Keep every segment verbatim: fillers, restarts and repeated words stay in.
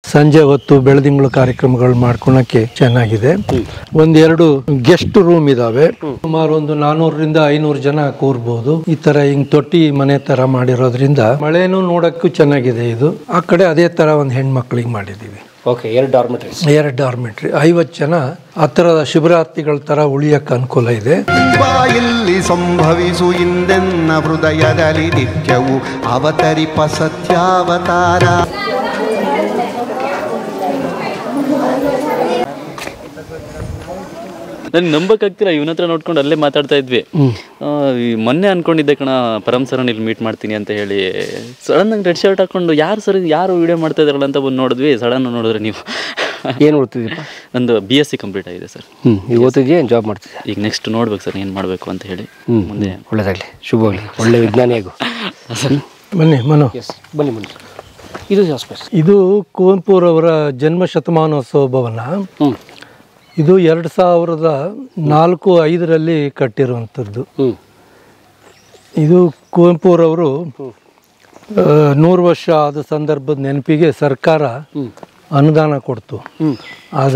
ಸಂಜೆ ಹೊತ್ತು ಬೆಳದಿಂಗಳು ಕಾರ್ಯಕ್ರಮಗಳು ಮಾಡ್ಕೊಳಕ್ಕೆ ಚೆನ್ನಾಗಿದೆ. ಒಂದೆರಡು ಗೆಸ್ಟ್ ರೂಮ್ ಇದಾವೆ. ಸುಮಾರು ಒಂದು ನಾನೂರರಿಂದ ಐನೂರು ಜನ ಕೂರ್ಬಹುದು. ಈ ತರ ಹಿಂಗ್ ತೊಟ್ಟಿ ಮನೆ ತರ ಮಾಡಿರೋದ್ರಿಂದ ಮಳೆನೂ ನೋಡಕ್ಕೂ ಚೆನ್ನಾಗಿದೆ. ಇದು ಆ ಕಡೆ ಅದೇ ತರ ಒಂದು ಹೆಣ್ಮಕ್ಳಿಗೆ ಮಾಡಿದೀವಿ. ಎರಡು ಡಾರ್ಮೆಟ್ರಿ ಎರಡು ಡಾರ್ಮೆಟ್ರಿ ಐವತ್ತು ಜನ ಹತ್ತಿರದ ಶಿಬಿರಾರ್ಥಿಗಳ ತರ ಉಳಿಯಕ್ಕೆ ಅನುಕೂಲ ಇದೆ. ಇಲ್ಲಿ ಸಂಭವಿಸು ಇಂದೆನ್ನ ಹೃದಯದಲ್ಲಿ ನಿತ್ಯವು ಅವತರಿಪ ಸತ್ಯಾವತಾರ. ನನಗೆ ನಂಬಕ್ಕಾಗ್ತಿಲ್ಲ, ಇವನ ಹತ್ರ ನೋಡ್ಕೊಂಡು ಅಲ್ಲೇ ಮಾತಾಡ್ತಾ ಇದ್ವಿ. ಮೊನ್ನೆ ಅನ್ಕೊಂಡಿದ್ದೆ ಕಣ ಪರಮ್ ಸರನ್ ಇಲ್ಲಿ ಮೀಟ್ ಮಾಡ್ತೀನಿ ಅಂತ ಹೇಳಿ. ಸಡನ್ ಆಗಿ ರೆಡ್ ಶರ್ಟ್ ಹಾಕೊಂಡು ಯಾರು ಸರ್ ಯಾರು ವಿಡಿಯೋ ಮಾಡ್ತಾ ಇದಾರಲ್ಲ ಅಂತ ಬಂದು ನೋಡಿದ್ವಿ. ಸಡನ್ ನೋಡಿದ್ರೆ ನೀವು ಏನು ಓದ್ತಿದ್ದೀರಾ? ಒಂದು ಬಿ ಎಸ್ ಸಿ ಕಂಪ್ಲೀಟ್ ಆಗಿದೆ ಸರ್. ಹ್ಞೂ ಈಗ ಓದ್ತಿದ್ಯಾ ಏನು ಜಾಬ್ ಮಾಡ್ತಿದ್ದೆ? ಈಗ ನೆಕ್ಸ್ಟ್ ನೋಡ್ಬೇಕು ಸರ್ ಏನು ಮಾಡಬೇಕು ಅಂತ ಹೇಳಿ. ಮುಂದೆ ಒಳ್ಳೇದಾಗಲಿ, ಶುಭವಾಗಲಿ, ಒಳ್ಳೆ ವಿಜ್ಞಾನಿ ಆಗು. ಬನ್ನಿ ಮನು. ಎಸ್ ಬನ್ನಿ ಬನ್ನಿ. ಇದು ಜಾಸ್ಪೇಸ್. ಇದು ಕುವೆಂಪುರವರ ಜನ್ಮ ಶತಮಾನೋತ್ಸವ ಭವನ. ಇದು ಎರಡು ಸಾವಿರದ ನಾಲ್ಕು ಐದರಲ್ಲಿ ಕಟ್ಟಿರುವಂಥದ್ದು. ಇದು ಕುವೆಂಪುರವರು ನೂರು ವರ್ಷ ಆದ ಸಂದರ್ಭದ ನೆನಪಿಗೆ ಸರ್ಕಾರ ಅನುದಾನ ಕೊಡ್ತು. ಆಗ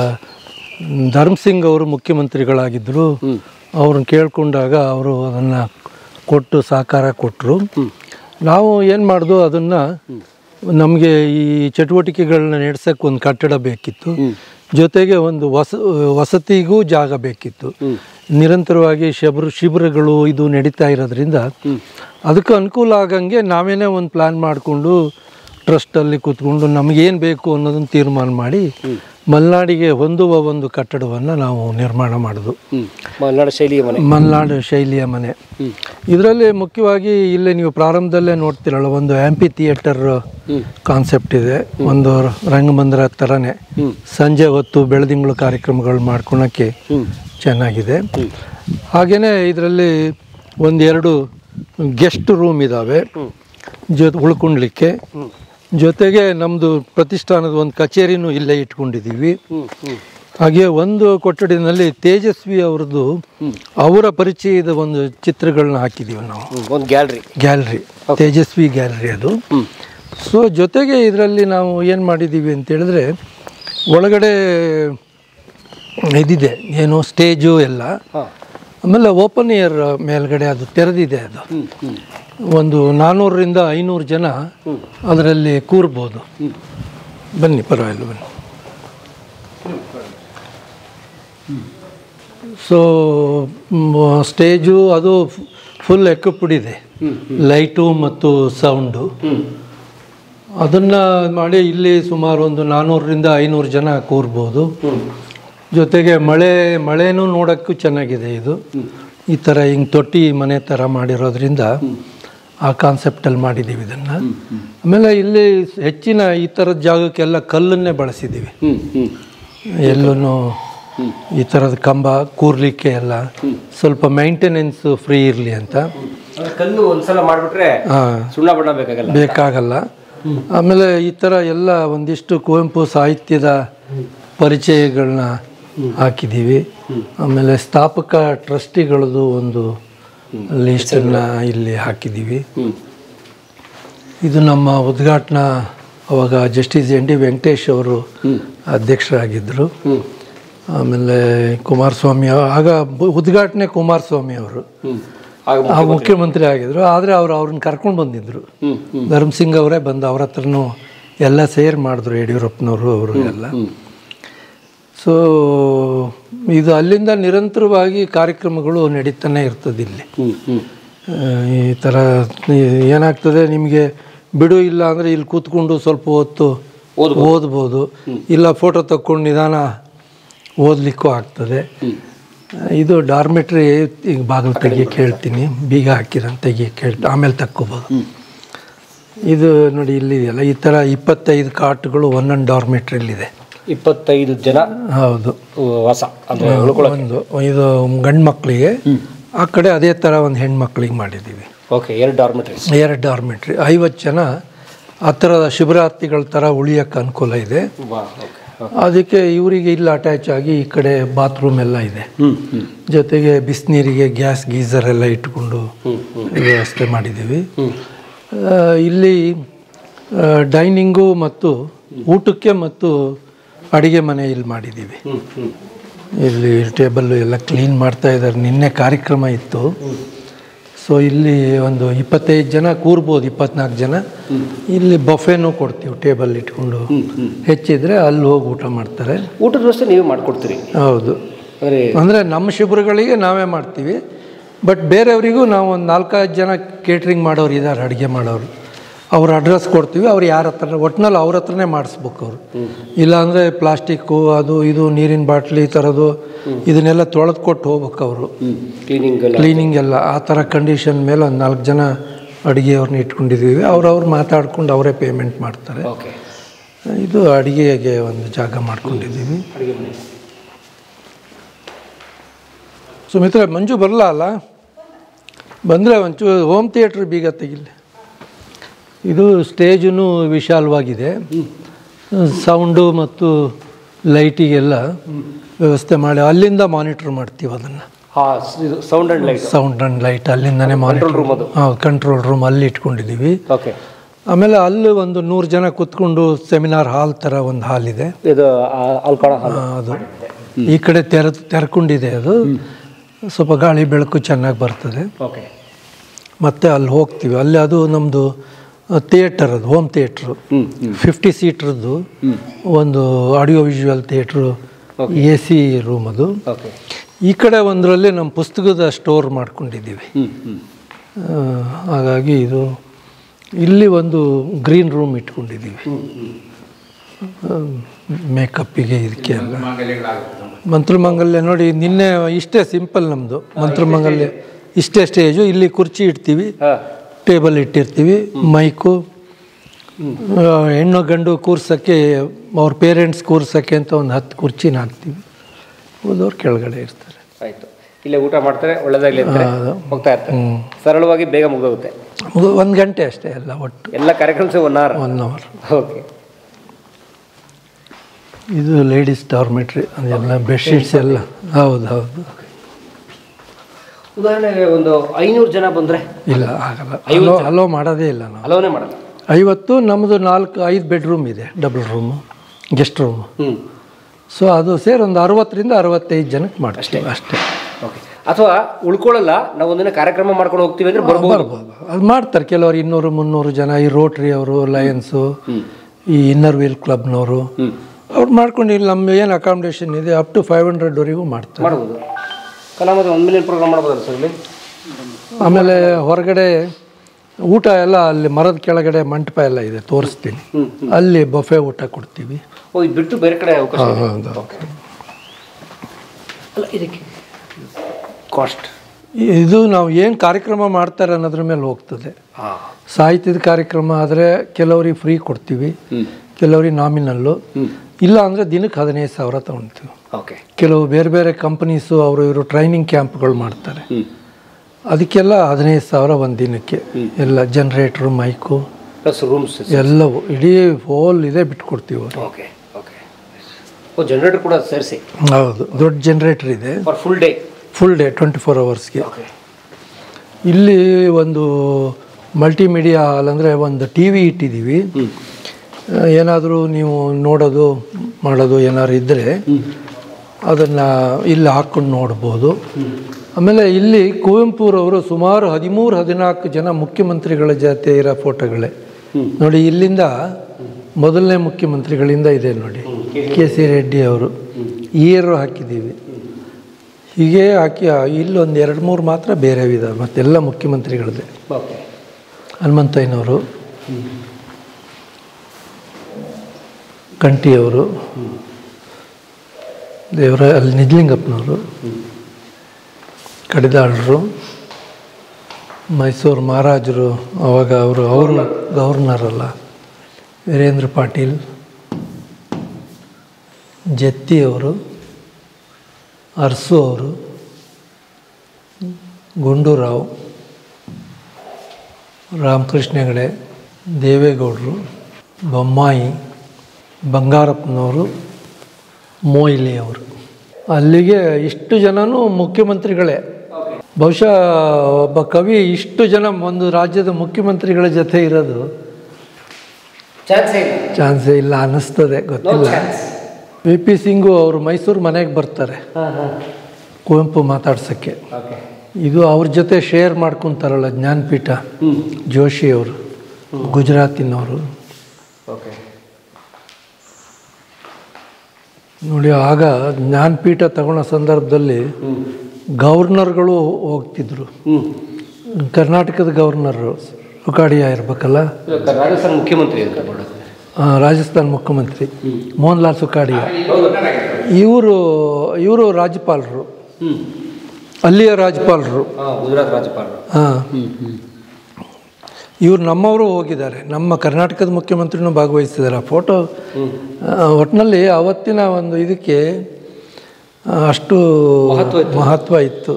ಧರ್ಮಸಿಂಗ್ ಅವರು ಮುಖ್ಯಮಂತ್ರಿಗಳಾಗಿದ್ದರು. ಅವ್ರನ್ನ ಕೇಳ್ಕೊಂಡಾಗ ಅವರು ಅದನ್ನು ಕೊಟ್ಟು ಸಾಕಾರ ಕೊಟ್ಟರು. ನಾವು ಏನು ಮಾಡ್ದು, ಅದನ್ನು ನಮಗೆ ಈ ಚಟುವಟಿಕೆಗಳನ್ನ ನಡೆಸೋಕ್ಕೆ ಒಂದು ಕಟ್ಟಡ ಬೇಕಿತ್ತು. ಜೊತೆಗೆ ಒಂದು ವಸ ವಸತಿಗೂ ಜಾಗ ಬೇಕಿತ್ತು. ನಿರಂತರವಾಗಿ ಶಿಬಿರ ಶಿಬಿರಗಳು ಇದು ನಡೀತಾ ಇರೋದ್ರಿಂದ ಅದಕ್ಕೆ ಅನುಕೂಲ ಆಗಂಗೆ ನಾವೇನೇ ಒಂದು ಪ್ಲ್ಯಾನ್ ಮಾಡಿಕೊಂಡು ಟ್ರಸ್ಟಲ್ಲಿ ಕೂತ್ಕೊಂಡು ನಮಗೇನು ಬೇಕು ಅನ್ನೋದನ್ನು ತೀರ್ಮಾನ ಮಾಡಿ ಮಲೆನಾಡಿಗೆ ಹೊಂದುವ ಒಂದು ಕಟ್ಟಡವನ್ನು ನಾವು ನಿರ್ಮಾಣ ಮಾಡೋದು. ಮಲೆನಾಡು ಶೈಲಿಯ ಮನೆ. ಮಲೆನಾಡು ಶೈಲಿಯ ಮನೆ. ಇದರಲ್ಲಿ ಮುಖ್ಯವಾಗಿ ಇಲ್ಲೇ ನೀವು ಪ್ರಾರಂಭದಲ್ಲೇ ನೋಡ್ತಿರಲ್ಲ, ಒಂದು ಆ್ಯಂಪಿ ಥಿಯೇಟರ್ ಕಾನ್ಸೆಪ್ಟ್ ಇದೆ. ಒಂದು ರಂಗಮಂದಿರ ಥರನೇ ಸಂಜೆ ಹೊತ್ತು ಬೆಳದಿಂಗಳು ಕಾರ್ಯಕ್ರಮಗಳು ಮಾಡ್ಕೊಳಕ್ಕೆ ಚೆನ್ನಾಗಿದೆ. ಹಾಗೆಯೇ ಇದರಲ್ಲಿ ಒಂದೆರಡು ಗೆಸ್ಟ್ ರೂಮ್ ಇದ್ದಾವೆ ಜೊ ಉಳ್ಕೊಳ್ಲಿಕ್ಕೆ. ಜೊತೆಗೆ ನಮ್ಮದು ಪ್ರತಿಷ್ಠಾನದ ಒಂದು ಕಚೇರಿನೂ ಇಲ್ಲೇ ಇಟ್ಕೊಂಡಿದ್ದೀವಿ. ಹಾಗೆ ಒಂದು ಕೊಠಡಿನಲ್ಲಿ ತೇಜಸ್ವಿ ಅವ್ರದ್ದು ಅವರ ಪರಿಚಯದ ಒಂದು ಚಿತ್ರಗಳನ್ನ ಹಾಕಿದ್ದೀವಿ ನಾವು. ಒಂದು ಗ್ಯಾಲರಿ ಗ್ಯಾಲರಿ ತೇಜಸ್ವಿ ಗ್ಯಾಲರಿ ಅದು. ಸೊ ಜೊತೆಗೆ ಇದರಲ್ಲಿ ನಾವು ಏನು ಮಾಡಿದ್ದೀವಿ ಅಂತೇಳಿದ್ರೆ, ಒಳಗಡೆ ಇದಿದೆ ಏನು ಸ್ಟೇಜು ಎಲ್ಲ. ಆಮೇಲೆ ಓಪನ್ ಏರ್ ಮೇಲ್ಗಡೆ ಅದು ತೆರೆದಿದೆ. ಅದು ಒಂದು ನಾನ್ನೂರರಿಂದ ಐನೂರು ಜನ ಅದರಲ್ಲಿ ಕೂರ್ಬೋದು. ಬನ್ನಿ, ಪರವಾಗಿಲ್ಲ ಬನ್ನಿ. ಸೊ ಸ್ಟೇಜು ಅದು ಫುಲ್ ಎಕ್ವಿಪ್ಡ್ ಇದೆ, ಲೈಟು ಮತ್ತು ಸೌಂಡು. ಅದನ್ನು ಮಾಡಿ ಇಲ್ಲಿ ಸುಮಾರು ಒಂದು ನಾನ್ನೂರರಿಂದ ಐನೂರು ಜನ ಕೂರ್ಬೋದು. ಜೊತೆಗೆ ಮಳೆ ಮಳೆನೂ ನೋಡೋಕ್ಕೂ ಚೆನ್ನಾಗಿದೆ. ಇದು ಈ ಥರ ಹಿಂಗೆ ತೊಟ್ಟಿ ಮನೆ ಥರ ಮಾಡಿರೋದ್ರಿಂದ ಆ ಕಾನ್ಸೆಪ್ಟಲ್ಲಿ ಮಾಡಿದ್ದೀವಿ ಇದನ್ನು. ಆಮೇಲೆ ಇಲ್ಲಿ ಹೆಚ್ಚಿನ ಈ ಥರದ ಜಾಗಕ್ಕೆಲ್ಲ ಕಲ್ಲನ್ನೇ ಬಳಸಿದ್ದೀವಿ. ಎಲ್ಲೂ ಈ ಥರದ ಕಂಬ ಕೂರ್ಲಿಕ್ಕೆ ಎಲ್ಲ ಸ್ವಲ್ಪ ಮೇಂಟೆನೆನ್ಸ್ ಫ್ರೀ ಇರಲಿ ಅಂತ. ಕಲ್ಲು ಒಂದ್ಸಲ ಮಾಡಿಬಿಟ್ರೆ ಸುಣ್ಣ ಬಣ್ಣ ಬೇಕಾಗಲ್ಲ ಬೇಕಾಗಲ್ಲ ಆಮೇಲೆ ಈ ಥರ ಎಲ್ಲ ಒಂದಿಷ್ಟು ಕುವೆಂಪು ಸಾಹಿತ್ಯದ ಪರಿಚಯಗಳನ್ನ ಹಾಕಿದ್ದೀವಿ. ಆಮೇಲೆ ಸ್ಥಾಪಕ ಟ್ರಸ್ಟಿಗಳದ್ದು ಒಂದು ಲಿಸ್ಟನ್ನು ಇಲ್ಲಿ ಹಾಕಿದ್ದೀವಿ. ಇದು ನಮ್ಮ ಉದ್ಘಾಟನಾ ಅವಾಗ ಜಸ್ಟಿಸ್ ಎನ್ ಡಿ ವೆಂಕಟೇಶ್ ಅವರು ಅಧ್ಯಕ್ಷರಾಗಿದ್ದರು. ಆಮೇಲೆ ಕುಮಾರಸ್ವಾಮಿ ಆಗ ಉದ್ಘಾಟನೆ ಕುಮಾರಸ್ವಾಮಿ ಅವರು ಆ ಮುಖ್ಯಮಂತ್ರಿ ಆಗಿದ್ರು. ಆದರೆ ಅವರು ಅವ್ರನ್ನ ಕರ್ಕೊಂಡು ಬಂದಿದ್ರು. ಧರ್ಮಸಿಂಗ್ ಅವರೇ ಬಂದು ಅವ್ರ ಹತ್ರನೂ ಎಲ್ಲ ಸೇರ್ ಮಾಡಿದ್ರು, ಯಡಿಯೂರಪ್ಪನವರು ಅವರು ಎಲ್ಲ. ಸೊ ಇದು ಅಲ್ಲಿಂದ ನಿರಂತರವಾಗಿ ಕಾರ್ಯಕ್ರಮಗಳು ನಡೀತಾನೆ ಇರ್ತದೆ. ಇಲ್ಲಿ ಈ ಥರ ಏನಾಗ್ತದೆ, ನಿಮಗೆ ಬಿಡು ಇಲ್ಲ ಅಂದರೆ ಇಲ್ಲಿ ಕೂತ್ಕೊಂಡು ಸ್ವಲ್ಪ ಹೊತ್ತು ಓದ್ಬೋದು, ಇಲ್ಲ ಫೋಟೋ ತಕ್ಕೊಂಡು ನಿಧಾನ ಓದಲಿಕ್ಕೂ ಆಗ್ತದೆ. ಇದು ಡಾರ್ಮೆಟ್ರಿ. ಈಗ ಬಾಗಿಲು ತೆಗಿಯಕ್ಕೆ ಹೇಳ್ತೀನಿ, ಬೀಗ ಹಾಕಿರಂತ ತೆಗಿಯಕ್ಕೆ ಹೇಳ್ತೀನಿ, ಆಮೇಲೆ ತಕ್ಕೋಬೋದು. ಇದು ನೋಡಿ ಇಲ್ಲಿದೆಯಲ್ಲ, ಈ ಥರ ಇಪ್ಪತ್ತೈದು ಕಾಟ್ಗಳು ಒಂದೊಂದು ಡಾರ್ಮೆಟ್ರಿಯಲ್ಲಿದೆ. ಇಪ್ಪತ್ತೈದು ಜನ. ಹೌದು, ವಾಸ ಒಂದು ಇದು ಗಂಡು ಮಕ್ಕಳಿಗೆ, ಆ ಕಡೆ ಅದೇ ಥರ ಒಂದು ಹೆಣ್ಮಕ್ಳಿಗೆ ಮಾಡಿದ್ದೀವಿ. ಓಕೆ, ಎರಡು ಡಾರ್ಮೆಟ್ರಿ ಎರಡು ಡಾರ್ಮೆಟ್ರಿ ಐವತ್ತು ಜನ ಹತ್ತಿರದ ಶಿಬಿರಾರ್ಥಿಗಳ ಥರ ಉಳಿಯೋಕ್ಕೆ ಅನುಕೂಲ ಇದೆ. ಅದಕ್ಕೆ ಇವರಿಗೆ ಇಲ್ಲಿ ಅಟ್ಯಾಚ್ ಆಗಿ ಈ ಕಡೆ ಬಾತ್ರೂಮ್ ಎಲ್ಲ ಇದೆ. ಜೊತೆಗೆ ಬಿಸಿನೀರಿಗೆ ಗ್ಯಾಸ್ ಗೀಸರ್ ಎಲ್ಲ ಇಟ್ಕೊಂಡು ವ್ಯವಸ್ಥೆ ಮಾಡಿದ್ದೀವಿ. ಇಲ್ಲಿ ಡೈನಿಂಗು ಮತ್ತು ಊಟಕ್ಕೆ ಮತ್ತು ಅಡುಗೆ ಮನೆ ಇಲ್ಲಿ ಮಾಡಿದ್ದೀವಿ. ಇಲ್ಲಿ ಟೇಬಲ್ಲು ಎಲ್ಲ ಕ್ಲೀನ್ ಮಾಡ್ತಾ ಇದ್ದಾರೆ. ನಿನ್ನೆ ಕಾರ್ಯಕ್ರಮ ಇತ್ತು. ಸೊ ಇಲ್ಲಿ ಒಂದು ಇಪ್ಪತ್ತೈದು ಜನ ಕೂರ್ಬೋದು, ಇಪ್ಪತ್ನಾಲ್ಕು ಜನ. ಇಲ್ಲಿ ಬಫೆನೂ ಕೊಡ್ತೀವಿ, ಟೇಬಲ್ ಇಟ್ಕೊಂಡು ಹೆಚ್ಚಿದ್ರೆ ಅಲ್ಲಿ ಹೋಗಿ ಊಟ ಮಾಡ್ತಾರೆ. ಊಟದ ವ್ಯವಸ್ಥೆ ನೀವೇ ಮಾಡಿಕೊಡ್ತೀರಿ? ಹೌದು, ಅಂದರೆ ನಮ್ಮ ಶಿಬಿರಗಳಿಗೆ ನಾವೇ ಮಾಡ್ತೀವಿ. ಬಟ್ ಬೇರೆಯವರಿಗೂ ನಾವು ಒಂದು ನಾಲ್ಕೈದು ಜನ ಕೇಟ್ರಿಂಗ್ ಮಾಡೋರು ಇದ್ದಾರೆ, ಅಡುಗೆ ಮಾಡೋರು. ಅವ್ರ ಅಡ್ರೆಸ್ ಕೊಡ್ತೀವಿ, ಅವ್ರು ಯಾರ ಹತ್ರ ಒಟ್ಟಿನಲ್ಲಿ ಅವ್ರ ಹತ್ರನೇ ಮಾಡಿಸ್ಬೇಕು ಅವರು. ಇಲ್ಲಾಂದರೆ ಪ್ಲಾಸ್ಟಿಕ್ಕು ಅದು ಇದು ನೀರಿನ ಬಾಟ್ಲಿ ಈ ಥರದ್ದು ಇದನ್ನೆಲ್ಲ ತೊಳೆದು ಕೊಟ್ಟು ಹೋಗ್ಬೇಕು ಅವರು. ಕ್ಲೀನಿಂಗ್ ಕ್ಲೀನಿಂಗ್ ಎಲ್ಲ ಆ ಥರ ಕಂಡೀಷನ್ ಮೇಲೆ ಒಂದು ನಾಲ್ಕು ಜನ ಅಡುಗೆಯವ್ರನ್ನ ಇಟ್ಕೊಂಡಿದ್ದೀವಿ. ಅವ್ರವ್ರು ಮಾತಾಡ್ಕೊಂಡು ಅವರೇ ಪೇಮೆಂಟ್ ಮಾಡ್ತಾರೆ. ಇದು ಅಡುಗೆಗೆ ಒಂದು ಜಾಗ ಮಾಡ್ಕೊಂಡಿದ್ದೀವಿ. ಸುಮಿತ್ರ, ಮಂಜು ಬರಲ್ಲ ಅಲ್ಲ? ಬಂದರೆ ಒಂಚೂರು ಹೋಮ್ ಥಿಯೇಟ್ರ್ ಬೀಗ ತೆಗಿಲಿ. ಇದು ಸ್ಟೇಜೂ ವಿಶಾಲವಾಗಿದೆ. ಸೌಂಡು ಮತ್ತು ಲೈಟಿಗೆಲ್ಲ ವ್ಯವಸ್ಥೆ ಮಾಡಿ ಅಲ್ಲಿಂದ ಮಾನಿಟ್ರ್ ಮಾಡ್ತೀವಿ ಅದನ್ನು. Sound and light sound and light ಅಲ್ಲಿಂದನೇ ಮಾನಿಟ್ರ್. ಹೌದು, ಕಂಟ್ರೋಲ್ ರೂಮ್ ಅಲ್ಲಿ ಇಟ್ಕೊಂಡಿದ್ದೀವಿ. ಆಮೇಲೆ ಅಲ್ಲಿ ಒಂದು ನೂರು ಜನ ಕೂತ್ಕೊಂಡು ಸೆಮಿನಾರ್ ಹಾಲ್ ಥರ ಒಂದು ಹಾಲ್ ಇದೆ. ಅದು ಈ ಕಡೆ ತೆರ ತೆರ್ಕೊಂಡಿದೆ. ಅದು ಸ್ವಲ್ಪ ಗಾಳಿ ಬೆಳಕು ಚೆನ್ನಾಗಿ ಬರ್ತದೆ. ಮತ್ತು ಅಲ್ಲಿ ಹೋಗ್ತೀವಿ. ಅಲ್ಲಿ ಅದು ನಮ್ಮದು ಥಿಯೇಟರ್, ಅದು ಹೋಮ್ ಥಿಯೇಟ್ರು, ಫಿಫ್ಟಿ ಸೀಟ್ರದ್ದು ಒಂದು audio visual theatre, A C room ಅದು. ಈ ಕಡೆ ಒಂದರಲ್ಲಿ ನಮ್ಮ ಪುಸ್ತಕದ ಸ್ಟೋರ್ ಮಾಡ್ಕೊಂಡಿದ್ದೀವಿ. ಹಾಗಾಗಿ ಇದು ಇಲ್ಲಿ ಒಂದು ಗ್ರೀನ್ ರೂಮ್ ಇಟ್ಕೊಂಡಿದ್ದೀವಿ ಮೇಕಪ್ಪಿಗೆ, ಇದಕ್ಕೆ ಎಲ್ಲ. ಮಂತ್ರಮಾಂಗಲ್ಯ ನೋಡಿ, ನಿನ್ನೆ ಇಷ್ಟೇ ಸಿಂಪಲ್ ನಮ್ಮದು ಮಂತ್ರಮಾಂಗಲ್ಯ. ಇಷ್ಟೇ ಸ್ಟೇಜು. ಇಲ್ಲಿ ಕುರ್ಚಿ ಇಡ್ತೀವಿ, ಟೇಬಲ್ ಇಟ್ಟಿರ್ತೀವಿ, ಮೈಕು, ಹೆಣ್ಣು ಗಂಡು ಕೂರ್ಸೋಕ್ಕೆ ಅವ್ರ ಪೇರೆಂಟ್ಸ್ ಕೂರ್ಸೋಕ್ಕೆ ಅಂತ ಒಂದು ಹತ್ತು ಕುರ್ಚಿನ ಹಾಕ್ತೀವಿ. ಹೋದವ್ರು ಕೆಳಗಡೆ ಇರ್ತಾರೆ. ಆಯಿತು, ಇಲ್ಲೇ ಊಟ ಮಾಡ್ತಾರೆ, ಒಳ್ಳೆದಾಗಲಿ ಹೋಗ್ತಾ ಇರ್ತಾರೆ. ಸರಳವಾಗಿ ಬೇಗ ಮುಗಿದೋಗುತ್ತೆ. ಒಂದು ಗಂಟೆ ಅಷ್ಟೇ ಎಲ್ಲ ಒಟ್ಟು. ಎಲ್ಲ ಕಾರ್ಯಕ್ರಮ one hour one hour okay. ಇದು ಲೇಡೀಸ್ ಡಾರ್ಮೆಟ್ರಿ, ಅದೆಲ್ಲ ಬೆಡ್ಶೀಟ್ಸ್ ಎಲ್ಲ. ಹೌದು ಹೌದು. ಉದಾಹರಣೆಗೆ ಒಂದು ಐನೂರು ಜನ ಬಂದರೆ? ಇಲ್ಲ, ಆಗಲ್ಲ. ಅಲೋ ಅಲೋ ಮಾಡೋದೇ ಇಲ್ಲ ನಾವು. ಅಲೋನೇ ಮಾಡಲ್ಲ. ಐವತ್ತು ನಮ್ಮದು ನಾಲ್ಕು ಐದು ಬೆಡ್ರೂಮ್ ಇದೆ, double room, guest room. So ಅದು ಸೇರಿ ಒಂದು ಅರವತ್ತರಿಂದ ಅರವತ್ತೈದು ಜನಕ್ಕೆ ಮಾಡ್ತೀವಿ ಅಷ್ಟೇ. ಓಕೆ. ಅಥವಾ ಉಳ್ಕೊಳ್ಳಲ್ಲ, ನಾವು ಒಂದಿನ ಕಾರ್ಯಕ್ರಮ ಮಾಡ್ಕೊಂಡು ಹೋಗ್ತೀವಿ ಅಂದರೆ ಬರ್ಬೋದು. ಬರ್ಬೋದು, ಅದು ಮಾಡ್ತಾರೆ ಕೆಲವರು. ಇನ್ನೂರು ಮುನ್ನೂರು ಜನ ಈ ರೋಟ್ರಿ ಅವರು, ಲಯನ್ಸು, ಈ ಇನ್ನರ್ ವೀಲ್ ಕ್ಲಬ್ನವರು ಅವ್ರು ಮಾಡ್ಕೊಂಡು ಇಲ್ಲಿ ನಮ್ಮ ಏನು ಅಕಾಮಿಡೇಷನ್ ಇದೆ ಅಪ್ ಟು ಫೈವ್ ಹಂಡ್ರೆಡ್ವರೆಗೂ ಮಾಡ್ತಾರೆ. ಮಾಡ್ಬೋದು. ಕಲಾಮಧ್ಯ ಒಂದು ಮಿಲಿಯನ್ ಪ್ರೋಗ್ರಾಮ್ ಮಾಡ್ಬೋದಲ್ಲ ಸರ್ ಇಲ್ಲಿ? ಆಮೇಲೆ ಹೊರಗಡೆ ಊಟ ಎಲ್ಲ ಅಲ್ಲಿ ಮರದ ಕೆಳಗಡೆ ಮಂಟಪ ಎಲ್ಲ ಇದೆ, ತೋರಿಸ್ತೀನಿ. ಅಲ್ಲಿ ಬಫೆ ಊಟ ಕೊಡ್ತೀವಿ. ಓ, ಇದು ಬಿಟ್ಟು ಬೇರೆ ಕಡೆ ಅವಕಾಶ? ಅಲ್ಲ, ಇದಕ್ಕೆ ಕಾಸ್ಟ್ ಇದು ನಾವು ಏನು ಕಾರ್ಯಕ್ರಮ ಮಾಡ್ತಾರೆ ಅನ್ನೋದ್ರ ಮೇಲೆ ಹೋಗ್ತದೆ. ಸಾಹಿತ್ಯದ ಕಾರ್ಯಕ್ರಮ ಆದರೆ ಕೆಲವ್ರಿಗೆ ಫ್ರೀ ಕೊಡ್ತೀವಿ, ಕೆಲವ್ರಿಗೆ ನಾಮಿನಲ್ಲು. ಇಲ್ಲ ಅಂದರೆ ದಿನಕ್ಕೆ ಹದಿನೈದು ಸಾವಿರ ತೊಗೊಳ್ತೀವಿ. ಓಕೆ. ಕೆಲವು ಬೇರೆ ಬೇರೆ ಕಂಪನೀಸು ಅವರು ಇವರು ಟ್ರೈನಿಂಗ್ ಕ್ಯಾಂಪ್ಗಳು ಮಾಡ್ತಾರೆ, ಅದಕ್ಕೆಲ್ಲ ಹದಿನೈದು ಸಾವಿರ ಒಂದು ದಿನಕ್ಕೆ. ಎಲ್ಲ ಜನ್ರೇಟ್ರು, ಮೈಕು, ರೂಮ್ಸ್ ಎಲ್ಲವೂ ಇಡೀ ಹೋಲ್ ಇದೆ ಬಿಟ್ಕೊಡ್ತೀವಿ ಅವರು. Okay okay. ಓ, ಜನರೇಟರ್ ಕೂಡ ಸೇರಿಸಿ? ಹೌದು, ದೊಡ್ಡ ಜನ್ರೇಟರ್ ಇದೆ. Full day? Full day twenty four ಅವರ್ಸ್ಗೆ. ಇಲ್ಲಿ ಒಂದು ಮಲ್ಟಿಮೀಡಿಯಾ ಹಾಲ್ ಅಂದರೆ ಒಂದು ಟಿ ವಿ ಇಟ್ಟಿದ್ದೀವಿ. ಏನಾದರೂ ನೀವು ನೋಡೋದು ಮಾಡೋದು ಏನಾದ್ರು ಇದ್ದರೆ ಅದನ್ನು ಇಲ್ಲಿ ಹಾಕ್ಕೊಂಡು ನೋಡ್ಬೋದು. ಆಮೇಲೆ ಇಲ್ಲಿ ಕುವೆಂಪುರವರು ಸುಮಾರು ಹದಿಮೂರು ಹದಿನಾಲ್ಕು ಜನ ಮುಖ್ಯಮಂತ್ರಿಗಳ ಜೊತೆ ಇರೋ ಫೋಟೋಗಳೇ ನೋಡಿ. ಇಲ್ಲಿಂದ ಮೊದಲನೇ ಮುಖ್ಯಮಂತ್ರಿಗಳಿಂದ ಇದೆ ನೋಡಿ, ಕೆ ಸಿ ರೆಡ್ಡಿ ಅವರು. ಇಯರು ಹಾಕಿದ್ದೀವಿ. ಹೀಗೆ ಹಾಕಿ ಇಲ್ಲೊಂದು ಎರಡು ಮೂರು ಮಾತ್ರ ಬೇರೆ ವಿಧ, ಮತ್ತೆಲ್ಲ ಮುಖ್ಯಮಂತ್ರಿಗಳದ್ದೇ. ಹನುಮಂತಯ್ಯನವರು, ಕಂಠಿಯವರು, ದೇವರ ಅಲ್ಲಿ ನಿಜಲಿಂಗಪ್ಪನವರು, ಕಡಿದಾಳರು, ಮೈಸೂರು ಮಹಾರಾಜರು ಅವಾಗ ಅವರು ಅವರು ಗವರ್ನರಲ್ಲ, ವೀರೇಂದ್ರ ಪಾಟೀಲ್, ಜತ್ತಿಯವರು, ಅರಸು ಅವರು, ಗುಂಡೂರಾವ್, ರಾಮಕೃಷ್ಣ ಹೆಗಡೆ, ದೇವೇಗೌಡರು, ಬೊಮ್ಮಾಯಿ, ಬಂಗಾರಪ್ಪನವರು, ಮೊಯ್ಲಿ ಅವರು. ಅಲ್ಲಿಗೆ ಇಷ್ಟು ಜನನೂ ಮುಖ್ಯಮಂತ್ರಿಗಳೇ. ಬಹುಶಃ ಒಬ್ಬ ಕವಿ ಇಷ್ಟು ಜನ ಒಂದು ರಾಜ್ಯದ ಮುಖ್ಯಮಂತ್ರಿಗಳ ಜೊತೆ ಇರೋದು ಚಾನ್ಸೇ ಇಲ್ಲ ಚಾನ್ಸೇ ಇಲ್ಲ ಅನ್ನಿಸ್ತದೆ, ಗೊತ್ತಿಲ್ಲ. ವಿ ಪಿ ಸಿಂಗು ಅವರು ಮೈಸೂರು ಮನೆಗೆ ಬರ್ತಾರೆ ಕುವೆಂಪು ಮಾತಾಡ್ಸೋಕ್ಕೆ. ಇದು ಅವ್ರ ಜೊತೆ ಶೇರ್ ಮಾಡ್ಕೊತಾರಲ್ಲ ಜ್ಞಾನಪೀಠ, ಜೋಶಿ ಅವರು, ಗುಜರಾತಿನವರು ನೋಡಿ. ಆಗ ಜ್ಞಾನಪೀಠ ತಗೊಳ್ಳೋ ಸಂದರ್ಭದಲ್ಲಿ ಗವರ್ನರ್ಗಳು ಹೋಗ್ತಿದ್ರು. ಕರ್ನಾಟಕದ ಗವರ್ನರು ಸುಕಾಡಿಯ ಇರ್ಬೇಕಲ್ಲ, ರಾಜಸ್ಥಾನ ಮುಖ್ಯಮಂತ್ರಿ, ರಾಜಸ್ಥಾನ ಮುಖ್ಯಮಂತ್ರಿ ಮೋಹನ್ ಲಾಲ್ ಸುಕಾಡಿಯ. ಇವರು ಇವರು ರಾಜ್ಯಪಾಲರು, ಅಲ್ಲಿಯ ರಾಜ್ಯಪಾಲರು, ಗುಜರಾತ್ ರಾಜ್ಯಪಾಲರು. ಹಾಂ, ಇವ್ರು ನಮ್ಮವರು ಹೋಗಿದ್ದಾರೆ, ನಮ್ಮ ಕರ್ನಾಟಕದ ಮುಖ್ಯಮಂತ್ರಿನೂ ಭಾಗವಹಿಸಿದ್ದಾರೆ. ಆ ಫೋಟೋ ಒಟ್ಟಿನಲ್ಲಿ ಅವತ್ತಿನ ಒಂದು ಇದಕ್ಕೆ ಅಷ್ಟು ಮಹತ್ವ ಇತ್ತು.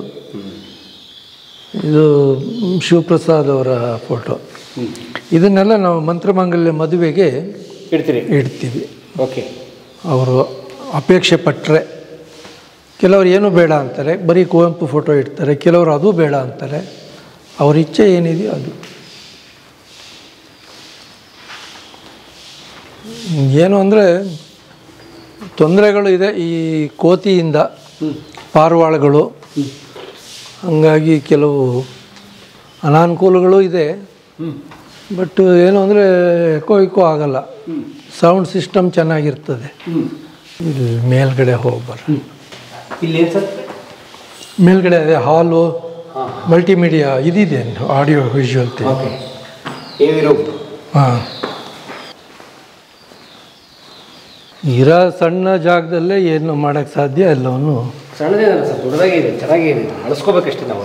ಇದು ಶಿವಪ್ರಸಾದ್ ಅವರ ಫೋಟೋ. ಇದನ್ನೆಲ್ಲ ನಾವು ಮಂತ್ರಮಾಂಗಲ್ಯ ಮದುವೆಗೆ ಇಡ್ತೀರಿ ಇಡ್ತೀವಿ. ಓಕೆ. ಅವರು ಅಪೇಕ್ಷೆ ಪಟ್ಟರೆ, ಕೆಲವರು ಏನೂ ಬೇಡ ಅಂತಾರೆ, ಬರೀ ಕುವೆಂಪು ಫೋಟೋ ಇಡ್ತಾರೆ. ಕೆಲವರು ಅದು ಬೇಡ ಅಂತಾರೆ. ಅವ್ರ ಇಚ್ಛೆ ಏನಿದೆಯೋ ಅದು. ಏನು ಅಂದರೆ ತೊಂದರೆಗಳು ಇದೆ ಈ ಕೋತಿಯಿಂದ, ಪಾರಿವಾಳಗಳು, ಹಂಗಾಗಿ ಕೆಲವು ಅನಾನುಕೂಲಗಳು ಇದೆ. ಬಟ್ ಏನು ಅಂದರೆ ಎಕೋ ಇಕೋ ಆಗಲ್ಲ, ಸೌಂಡ್ ಸಿಸ್ಟಮ್ ಚೆನ್ನಾಗಿರ್ತದೆ. ಇಲ್ಲಿ ಮೇಲ್ಗಡೆ ಹೋಗ್ಬಾರ್ದು. ಇಲ್ಲಿ ಸರ್ ಮೇಲ್ಗಡೆ ಅದೇ ಹಾಲು, ಮಲ್ಟಿಮೀಡಿಯಾ ಇದಿದೆ, ಆಡಿಯೋ ವಿಜುವಲ್. ಹಾಂ, ಇರೋ ಸಣ್ಣ ಜಾಗದಲ್ಲೇ ಏನು ಮಾಡೋಕ್ಕೆ ಸಾಧ್ಯ, ಎಲ್ಲವನ್ನು ಸಣ್ಣದೇನಲ್ಲ ಸರ್, ದೊಡ್ಡದಾಗಿ ಇದೆ, ಚೆನ್ನಾಗಿದೆ, ಅಳಿಸ್ಕೋಬೇಕಷ್ಟೇ ನಾವು.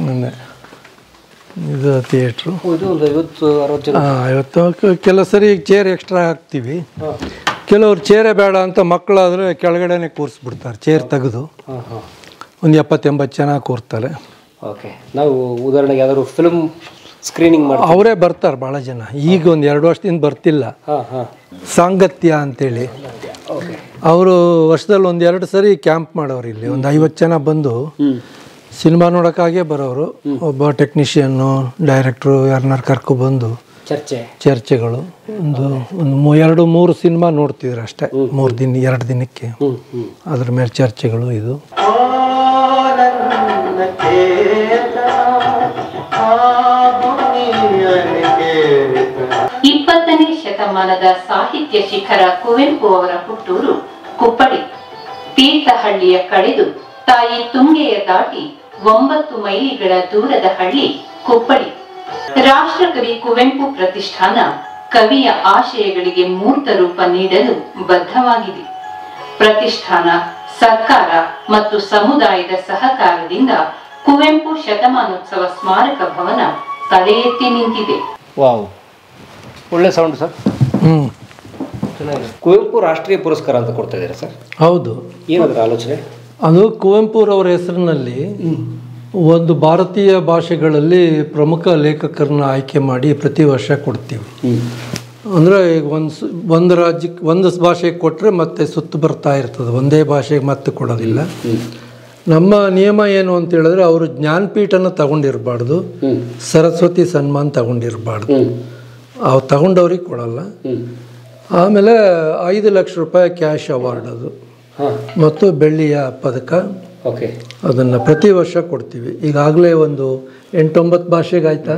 ಇದು ಥಿಯೇಟ್ರು. ಇದು ಒಂದು ಐವತ್ತು ಅರವತ್ತು ಜನ. ಹಾಂ, ಐವತ್ತು. ಕೆಲವು ಸರಿ ಚೇರ್ ಎಕ್ಸ್ಟ್ರಾ ಹಾಕ್ತೀವಿ. ಕೆಲವ್ರು ಚೇರೇ ಬೇಡ ಅಂತ ಮಕ್ಕಳಾದರೆ ಕೆಳಗಡೆನೆ ಕೂರಿಸ್ಬಿಡ್ತಾರೆ, ಚೇರ್ ತೆಗೆದು. ಒಂದು ಎಪ್ಪತ್ತೆಂಬತ್ತು ಜನ ಕೂರ್ತಾರೆ. ಓಕೆ. ನಾವು ಉದಾಹರಣೆಗೆ ಯಾವ್ದಾದ್ರು ಫಿಲ್ಮ್ ಸ್ಕ್ರೀನಿಂಗ್ ಮಾಡಿ ಅವರೇ ಬರ್ತಾರೆ ಭಾಳ ಜನ. ಈಗ ಒಂದು ಎರಡು ವರ್ಷದಿಂದ ಬರ್ತಿಲ್ಲ. ಸಾಂಗತ್ಯ ಅಂತೇಳಿ ಅವರು ವರ್ಷದಲ್ಲಿ ಒಂದು ಎರಡು ಸರಿ ಕ್ಯಾಂಪ್ ಮಾಡೋರು. ಇಲ್ಲಿ ಒಂದು ಐವತ್ತು ಜನ ಬಂದು ಸಿನಿಮಾ ನೋಡೋಕ್ಕಾಗೇ ಬರೋರು. ಒಬ್ಬ ಟೆಕ್ನಿಷಿಯನ್ನು, ಡೈರೆಕ್ಟ್ರು ಯಾರನ್ನಾರು ಕರ್ಕೊಬಂದು ಚರ್ಚೆ ಚರ್ಚೆಗಳು. ಒಂದು ಒಂದು ಎರಡು ಮೂರು ಸಿನಿಮಾ ನೋಡ್ತಿದ್ರು ಅಷ್ಟೇ, ಮೂರು ದಿನ ಎರಡು ದಿನಕ್ಕೆ. ಅದ್ರ ಮೇಲೆ ಚರ್ಚೆಗಳು. ಇದು ಇಪ್ಪತ್ತನೇ ಶತಮಾನದ ಸಾಹಿತ್ಯ ಶಿಖರ ಕುವೆಂಪು ಅವರ ಹುಟ್ಟೂರು ಕುಪ್ಪಳಿ. ತೀರ್ಥಹಳ್ಳಿಯ ಕಳೆದು ತಾಯಿ ತುಂಗೆಯ ದಾಟಿ ಒಂಬತ್ತು ಮೈಲಿಗಳ ದೂರದ ಹಳ್ಳಿ ಕುಪ್ಪಳಿ. ರಾಷ್ಟ್ರಕವಿ ಕುವೆಂಪು ಪ್ರತಿಷ್ಠಾನ ಕವಿಯ ಆಶಯಗಳಿಗೆ ಮೂರ್ತ ರೂಪ ನೀಡಲು ಬದ್ಧವಾಗಿದೆ. ಪ್ರತಿಷ್ಠಾನ, ಸರ್ಕಾರ ಮತ್ತು ಸಮುದಾಯದ ಸಹಕಾರದಿಂದ ಕುವೆಂಪು ಶತಮಾನೋತ್ಸವ ಸ್ಮಾರಕ ಭವನ ತಲೆ ಎತ್ತಿ ನಿಂತಿದೆ. ವಾವ್, ಒಳ್ಳೆ ಸೌಂಡ್ ಸರ್. ಹ್ಞೂ, ಚೆನ್ನಾಗಿದೆ. ಕುವೆಂಪು ರಾಷ್ಟ್ರೀಯ ಪುರಸ್ಕಾರ ಅಂತ ಕೊಡ್ತಾ ಇದ್ದೀರಾ ಸರ್? ಹೌದು. ಏನಾದರೂ ಆಲೋಚನೆ? ಅದು ಕುವೆಂಪುರವರ ಹೆಸರಿನಲ್ಲಿ ಒಂದು ಭಾರತೀಯ ಭಾಷೆಗಳಲ್ಲಿ ಪ್ರಮುಖ ಲೇಖಕರನ್ನ ಆಯ್ಕೆ ಮಾಡಿ ಪ್ರತಿ ವರ್ಷ ಕೊಡ್ತೀವಿ. ಅಂದರೆ ಈಗ ಒಂದು ಒಂದು ರಾಜ್ಯಕ್ಕೆ ಒಂದು ಭಾಷೆಗೆ ಕೊಟ್ಟರೆ ಮತ್ತೆ ಸುತ್ತು ಬರ್ತಾ ಇರ್ತದೆ, ಒಂದೇ ಭಾಷೆಗೆ ಮತ್ತೆ ಕೊಡೋದಿಲ್ಲ. ನಮ್ಮ ನಿಯಮ ಏನು ಅಂತ ಹೇಳಿದ್ರೆ, ಅವರು ಜ್ಞಾನಪೀಠನ ತಗೊಂಡಿರಬಾರ್ದು, ಸರಸ್ವತಿ ಸನ್ಮಾನ್ ತಗೊಂಡಿರಬಾರ್ದು. ಅವು ತಗೊಂಡವ್ರಿಗೆ ಕೊಡಲ್ಲ. ಆಮೇಲೆ ಐದು ಲಕ್ಷ ರೂಪಾಯಿ ಕ್ಯಾಶ್ ಅವಾರ್ಡ್ ಅದು, ಮತ್ತು ಬೆಳ್ಳಿಯ ಪದಕ. ಓಕೆ. ಅದನ್ನು ಪ್ರತಿ ವರ್ಷ ಕೊಡ್ತೀವಿ. ಈಗಾಗಲೇ ಒಂದು ಎಂಟೊಂಬತ್ತು ಭಾಷೆಗೆ ಆಯ್ತಾ,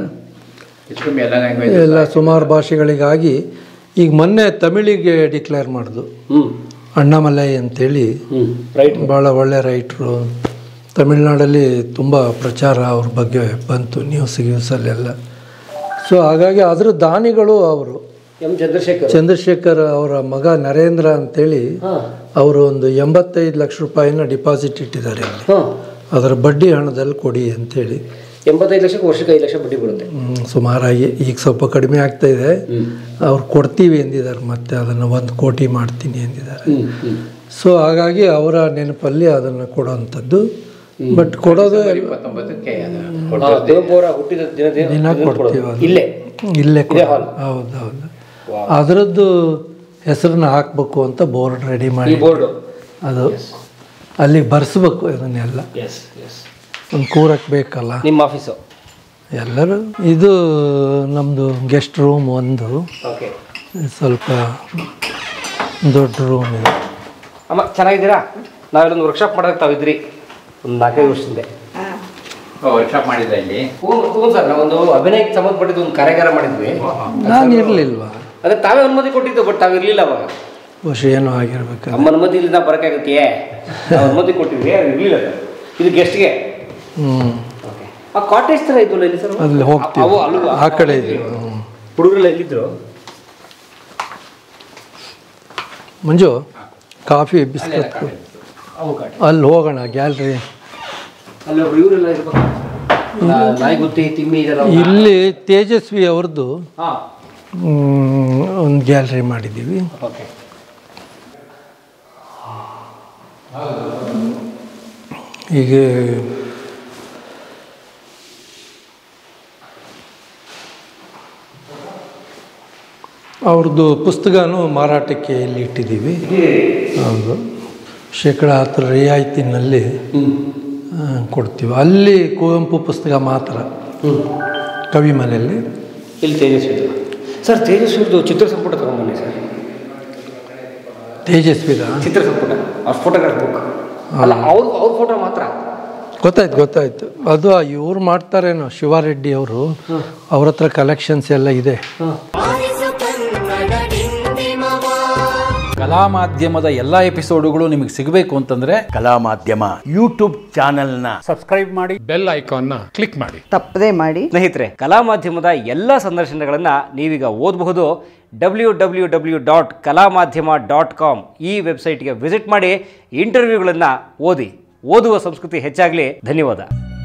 ಎಲ್ಲ ಸುಮಾರು ಭಾಷೆಗಳಿಗಾಗಿ. ಈಗ ಮೊನ್ನೆ ತಮಿಳಿಗೆ ಡಿಕ್ಲೇರ್ ಮಾಡಿದ್ರು, ಅಣ್ಣಾಮಲೈ ಅಂತೇಳಿ. ಭಾಳ ಒಳ್ಳೆ ರೈಟ್ರು. ತಮಿಳ್ನಾಡಲ್ಲಿ ತುಂಬ ಪ್ರಚಾರ ಅವ್ರ ಬಗ್ಗೆ ಬಂತು, ನ್ಯೂಸ್ ಗ್ಯೂಸಲ್ಲೆಲ್ಲ. ಸೊ ಹಾಗಾಗಿ ಅದರ ದಾನಿಗಳು ಅವರು ಎಂ ಚಂದ್ರಶೇಖರ್ ಚಂದ್ರಶೇಖರ್ ಅವರ ಮಗ ನರೇಂದ್ರ ಅಂತೇಳಿ ಅವರು ಒಂದು ಎಂಬತ್ತೈದು ಲಕ್ಷ ರೂಪಾಯಿನ ಡಿಪಾಸಿಟ್ ಇಟ್ಟಿದ್ದಾರೆ ಅಲ್ಲಿ. ಅದರ ಬಡ್ಡಿ ಹಣದಲ್ಲಿ ಕೊಡಿ ಅಂತೇಳಿ. ಎಂಬತ್ತೈದು ಲಕ್ಷಕ್ಕೆ ವರ್ಷಕ್ಕೆ ಐದು ಲಕ್ಷ ಬಡ್ಡಿ ಬರುತ್ತೆ ಸುಮಾರಾಗಿ. ಈಗ ಸ್ವಲ್ಪ ಕಡಿಮೆ ಆಗ್ತಾ ಇದೆ. ಅವ್ರು ಕೊಡ್ತೀವಿ ಎಂದಿದ್ದಾರೆ, ಮತ್ತೆ ಅದನ್ನು ಒಂದು ಕೋಟಿ ಮಾಡ್ತೀನಿ ಎಂದಿದ್ದಾರೆ. ಸೊ ಹಾಗಾಗಿ ಅವರ ನೆನಪಲ್ಲಿ ಅದನ್ನು ಕೊಡೋವಂಥದ್ದು. ಬಟ್ ಕೊಡೋದು ಹುಟ್ಟಿದ ದಿನ ಕೊಡ್ತೀವಿ. ಇಲ್ಲೇ ಇಲ್ಲೇ ಹೌದೌದು. ಅದರದ್ದು ಹೆಸರನ್ನ ಹಾಕಬೇಕು ಅಂತ ಬೋರ್ಡ್ ರೆಡಿ ಮಾಡಿ, ಅದು ಅಲ್ಲಿಗೆ ಬರ್ಸ್ಬೇಕು ಇದನ್ನೆಲ್ಲ. ಒಂದು ಕೂರಕ್ಕೆ ಬೇಕಲ್ಲ. ನಿಮ್ಮ ಆಫೀಸು ಎಲ್ಲರೂ ಇದು ನಮ್ಮದು ಗೆಸ್ಟ್ ರೂಮ್ ಒಂದು, ಸ್ವಲ್ಪ ದೊಡ್ಡ ರೂಮ್ ಇದೆ. ಅಮ್ಮ ಚೆನ್ನಾಗಿದ್ದೀರಾ? ನಾವಿಲ್ಲೊಂದು ವರ್ಕ್ಶಾಪ್ ಮಾಡೋಕೆ ತಾವಿದ್ರಿ ಒಂದು ನಾಲ್ಕೈದು ವರ್ಷದಿಂದ. ವರ್ಕ್ಶಾಪ್ ಮಾಡಿದ್ರೆ ಇಲ್ಲಿ ಹ್ಞೂ ಹ್ಞೂ ಸರ್, ನಾವೊಂದು ಅಭಿನಯಕ್ಕೆ ಸಂಬಂಧಪಟ್ಟಿದ್ದು ಒಂದು ಕಾರ್ಯಾಗಾರ ಮಾಡಿದ್ವಿ. ನಾನು ಇರಲಿಲ್ವಾ? ಅದೇ ತಾವೇ ಅನುಮತಿ ಕೊಟ್ಟಿದ್ದು, ಬಟ್ ತಾವಿರಲಿಲ್ಲ ಅವಾಗ. ವರ್ಷ ಏನೋ ಆಗಿರ್ಬೇಕು. ನಮ್ಮ ಅನುಮತಿ ಇಲ್ಲಿಂದ ಬರೋಕ್ಕಾಗತ್ತೆಯೇ? ನಾವು ಅನುಮತಿ ಕೊಟ್ಟಿದ್ವಿ, ಅದು ಇರಲಿಲ್ಲ ಸರ್. ಇದು ಗೆಸ್ಟ್ಗೆ. ಹ್ಞೂ ಆ ಕಾಟೇಜ್ ಥರ ಇದ್ವಲ್ಲ ಇಲ್ಲಿ ಸರ್? ಅಲ್ಲಿ ಹೋಗ್ತೀವಿ, ಅವು ಅಲ್ವಾ? ಆ ಕಡೆ ಇದ್ವಿ. ಹುಡುಗರೆಲ್ಲ ಎಲ್ಲಿದ್ರು? ಮಂಜು ಕಾಫಿ ಬಿಸ್ಕತ್ ಅವು ಕಾಟೇಜ್. ಅಲ್ಲಿ ಹೋಗೋಣ ಗ್ಯಾಲ್ರಿ. ಅಲ್ಲಿ ಒಬ್ರು ಇವರೆಲ್ಲ ಇರ್ಬೇಕು, ನಾಯಿಗುತ್ತಿ ತಿಮ್ಮಿ ಇದೆಲ್ಲ. ಇಲ್ಲಿ ತೇಜಸ್ವಿ ಅವ್ರದ್ದು ಹಾಂ ಒಂದು ಗ್ಯಾಲರಿ ಮಾಡಿದ್ದೀವಿ. ಓಕೆ. ಹೀಗೆ ಅವ್ರದ್ದು ಪುಸ್ತಕನೂ ಮಾರಾಟಕ್ಕೆ ಇಲ್ಲಿ ಇಟ್ಟಿದ್ದೀವಿ. ಹೌದು, ಶೇಕಡ ಹತ್ತರ ರಿಯಾಯಿತಿನಲ್ಲಿ ಕೊಡ್ತೀವಿ. ಅಲ್ಲಿ ಕುವೆಂಪು ಪುಸ್ತಕ ಮಾತ್ರ ಕವಿಮನೆಯಲ್ಲಿ. ಇಲ್ಲಿ ತೇಜಸ್ವಿ ಸರ್, ತೇಜಸ್ವಿದು ಚಿತ್ರ ಸಂಪುಟ ತಗೊಂಡ್ಬನ್ನಿ ಸರ್. ತೇಜಸ್ವಿದ ಚಿತ್ರ ಸಂಪುಟ, ಅವ್ರ ಫೋಟೋಗ್ರಾಫ್ ಬುಕ್ ಅಲ್ಲ, ಅವ್ರು ಅವ್ರ ಫೋಟೋ ಮಾತ್ರ. ಗೊತ್ತಾಯ್ತು ಗೊತ್ತಾಯ್ತು ಅದು ಇವ್ರು ಮಾಡ್ತಾರೇನೋ, ಶಿವಾರೆಡ್ಡಿ ಅವರು, ಅವ್ರ ಹತ್ರ ಕಲೆಕ್ಷನ್ಸ್ ಎಲ್ಲ ಇದೆ. ಕಲಾ ಮಾಧ್ಯಮದ ಎಲ್ಲ ಎಪಿಸೋಡುಗಳು ನಿಮಗೆ ಸಿಗಬೇಕು ಅಂತಂದ್ರೆ ಕಲಾ ಮಾಧ್ಯಮ ಯೂಟ್ಯೂಬ್ ಚಾನೆಲ್ನ ಸಬ್ಸ್ಕ್ರೈಬ್ ಮಾಡಿ, ಬೆಲ್ ಐಕಾನ್ನ ಕ್ಲಿಕ್ ಮಾಡಿ, ತಪ್ಪದೇ ಮಾಡಿ. ಸ್ನೇಹಿತರೆ, ಕಲಾ ಮಾಧ್ಯಮದ ಎಲ್ಲ ಸಂದರ್ಶನಗಳನ್ನು ನೀವೀಗ ಓದಬಹುದು. W W W dot Kalamadhyama dot com ಈ ವೆಬ್ಸೈಟ್ಗೆ ವಿಸಿಟ್ ಮಾಡಿ ಇಂಟರ್ವ್ಯೂಗಳನ್ನು ಓದಿ. ಓದುವ ಸಂಸ್ಕೃತಿ ಹೆಚ್ಚಾಗಲಿ. ಧನ್ಯವಾದ.